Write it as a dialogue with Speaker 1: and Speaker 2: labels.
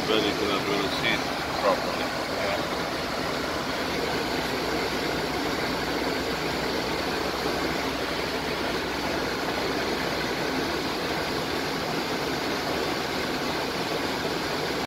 Speaker 1: But you cannot really see it properly.
Speaker 2: Yeah.